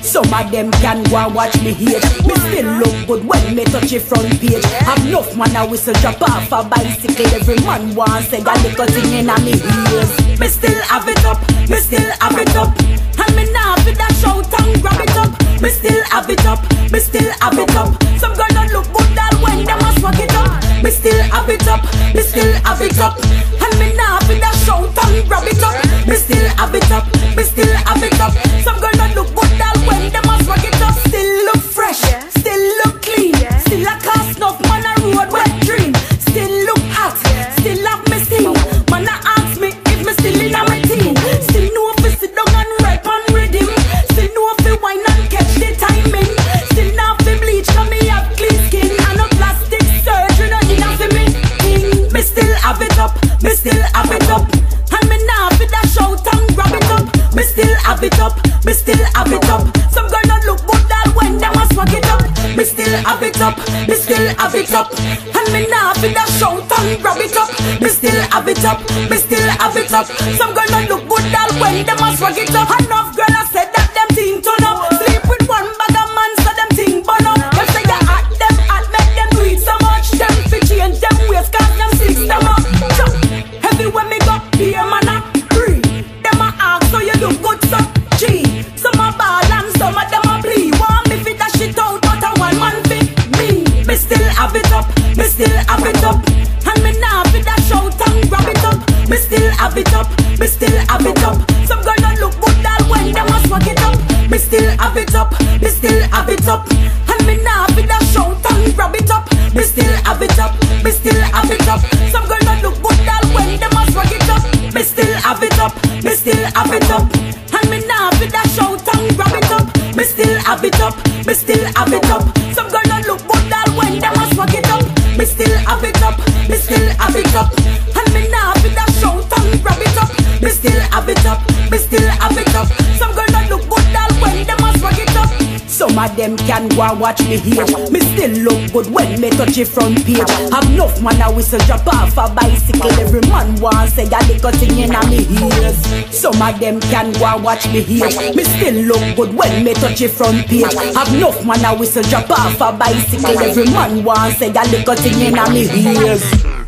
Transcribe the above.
Some of them can go and watch me hate. Me still look good when me touch it front page. Have enough man a whistle drop off a bicycle. Every man wants say a little thing in a me ears. Me still have it up, me still have it up. And me now fit that shout and grab it up. Me still have it up, me still have it up. Some girl don't look good that when them a swag it up. Me still have it up, me still have it up. And me now fit that shout and grab it up. Me still have it up, me still have it up. Some girl don't look good that when them a swag it up. Still look fresh, still look clean. Still a cast enough man a road wet dream. Still look hot, still have me steam. Man a ask me if me still in a my team. Still know if sit down and rap on rhythm. Still know if we wine and catch the timing. Still now fi bleach 'cause me have clean skin. And no plastic surgery no in a fi me king. Me still have it up, me still have it up. And me now fi that shout and grab it up. Me still have it up, me still have it up. Some girl don't look good that when them a swag it up. Me still have it up, me still have it up. And me now fi that shout and grab it up. Me still have it up, me still have it up. Some girl don't look good that when them a swag it up. Enough girl I said that them thing turn up. Sleep with one bag of man so them thing burn up. Them say you hot, them hot, make them do it so much. Them fi change them ways 'cause them six them up. Everywhere me go, here man a free. Them a ask so you look good so G. Some a ball and some of them a plea. Want me fit that shit out but a one man fit me. Me still have it up, me still have it up. And me now fit that shout and grab it up. Me still have it up, me still have it up. Some girl don't look good that when them a swag it up. Me still have it up, me still have it up. And me now fit that shout and grab it up. Me still have it up, me still have it up. Some girl don't look good that when them a swag it up. Me still have it up, me still have it up. And me now fit that shout and grab it up. Me still have it up, me still have it up. Some girl don't look good that when them a swag it up. Me still have it up, me still have it up. And me now fit that shout and grab it up. Me still have it up, me still have it up. Some girl don't look good that when them a swag it up. Some of them can go and watch me here. Me still look good when me touch it front page. Have enough man a whistle drop off a bicycle. Every man wants say a little thing in a me ears. Some of them can go and watch me here. Me still look good when me touch it front page. Have enough man a whistle drop off a bicycle. Every man wants say a little thing in a me ears.